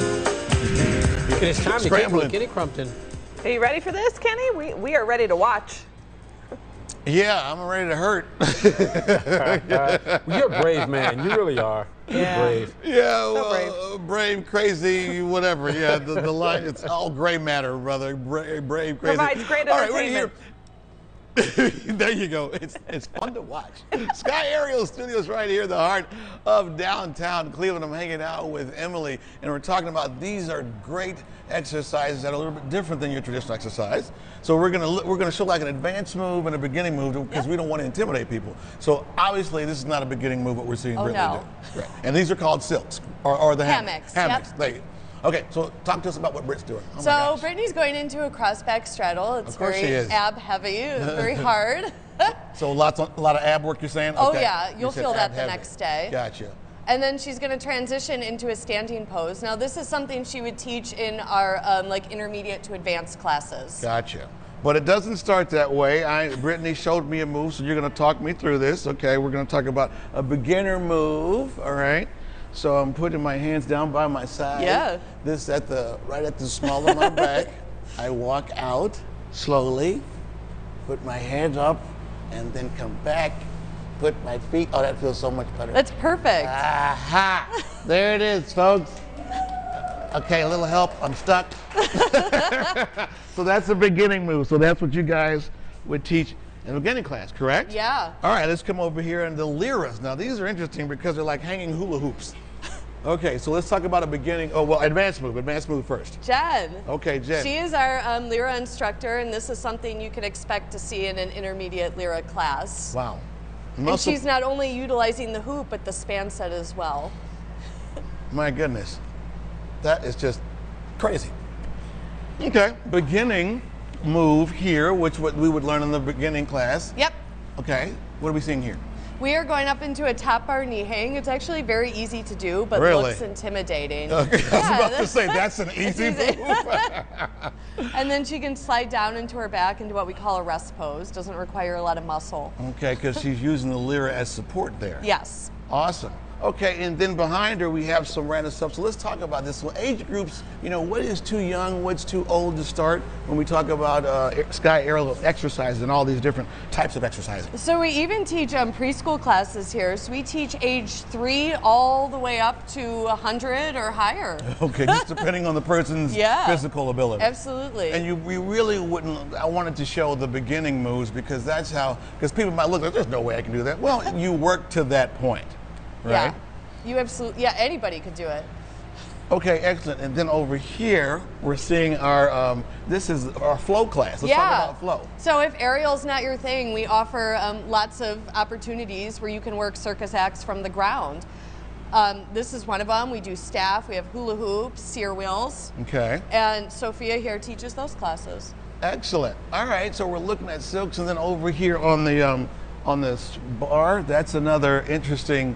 It's time to get with Kenny Crumpton. Are you ready for this, Kenny? We are ready to watch. Yeah, I'm ready to hurt. You're a brave man. You really are. You're brave. Yeah, So brave, crazy, whatever. Yeah, the line, it's all gray matter, brother. Brave, crazy. Provides great all right, entertainment. There you go. It's fun to watch. Sky Aerial Studios right here in the heart of downtown Cleveland. I'm hanging out with Emily, and we're talking about these are great exercises that are a little bit different than your traditional exercise. So we're gonna show like an advanced move and a beginning move because we don't want to intimidate people. So obviously this is not a beginning move what we're seeing Brittany do. Right. And these are called silks or the hammocks. Yep. There you go. Okay, so talk to us about what Britt's doing. Oh so Brittany's going into a cross-back straddle. It's very ab heavy, very hard. So a lot of ab work, you're saying? Oh okay. Yeah, you'll feel that the next day. Gotcha. And then she's going to transition into a standing pose. Now this is something she would teach in our like intermediate to advanced classes. Gotcha. But it doesn't start that way. Brittany showed me a move, so you're going to talk me through this. Okay, we're going to talk about a beginner move. All right. So I'm putting my hands down by my side. Yeah. This right at the small of my back. I walk out slowly, put my hands up, and then come back, put my feet. Oh, that feels so much better. That's perfect. Aha! There it is, folks. Okay, a little help. I'm stuck. So that's the beginning move. So that's what you guys would teach in the beginning class, correct? Yeah. All right, let's come over here and the liras. Now these are interesting because they're like hanging hula hoops. Okay, so let's talk about a beginning. Oh, well, advanced move first. Jen. Okay, Jen. She is our Lyra instructor, and this is something you can expect to see in an intermediate Lyra class. Wow. And she's not only utilizing the hoop, but the span set as well. My goodness. That is just crazy. Okay, beginning move here, which what we would learn in the beginning class. Yep. Okay, what are we seeing here? We are going up into a top bar knee hang. It's actually very easy to do, but looks intimidating. Okay, I was about to say, that's an easy move. And then she can slide down into her back into what we call a rest pose. Doesn't require a lot of muscle. Okay, because she's using the lyra as support there. Yes. Awesome. Okay, and then behind her we have some random stuff. So let's talk about this. So age groups, you know, what is too young, what's too old to start when we talk about Sky Aerial exercises and all these different types of exercises? So we even teach preschool classes here. So we teach age 3 all the way up to 100 or higher. Okay, just depending on the person's physical ability. Absolutely. And we really wouldn't, I wanted to show the beginning moves because that's how, because people might look like, there's no way I can do that. Well, you work to that point. Right? Yeah, you absolutely, anybody could do it. Okay, excellent. And then over here, we're seeing our, this is our flow class. Let's talk about flow. So if aerial's not your thing, we offer lots of opportunities where you can work circus acts from the ground. This is one of them. We do staff, we have hula hoops, sear wheels. Okay. And Sophia here teaches those classes. Excellent. All right, so we're looking at silks, and then over here on the on this bar, that's another interesting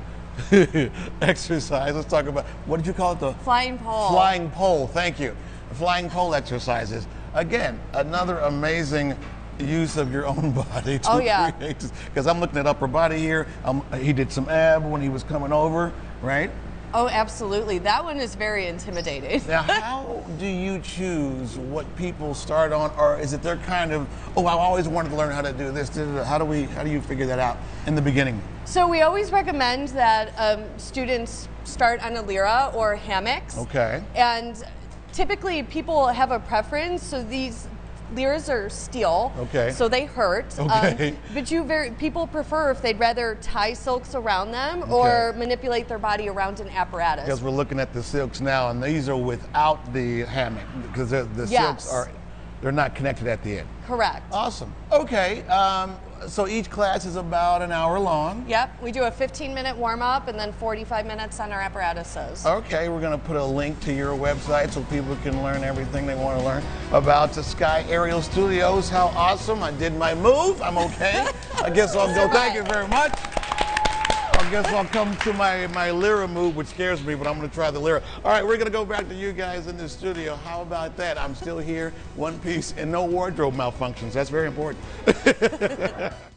exercise. Let's talk about, what did you call it? The flying pole. Flying pole, thank you. Flying pole exercises. Again, another amazing use of your own body to create this. Because I'm looking at upper body here. He did some ab when he was coming over, right? Oh, absolutely. That one is very intimidating. Now, how do you choose what people start on, or is it their kind of, oh, I always wanted to learn how to do this? How do you figure that out in the beginning? So we always recommend that students start on a lyra or hammocks. Okay. And typically people have a preference. So these lyras are steel, so they hurt. Okay. But people prefer if they'd rather tie silks around them or manipulate their body around an apparatus. Because we're looking at the silks now, and these are without the hammock, because the silks they're not connected at the end. Correct. Awesome. Okay. So each class is about an hour long. Yep, we do a 15-minute warm-up and then 45 minutes on our apparatuses. Okay, we're going to put a link to your website so people can learn everything they want to learn about the Sky Aerial Studios. How awesome. I did my move. I'm okay. I guess I'll go. Thank you very much. I guess I'll come to my lyra move, which scares me, but I'm going to try the lyra. All right, we're going to go back to you guys in the studio. How about that? I'm still here, one piece, and no wardrobe malfunctions. That's very important.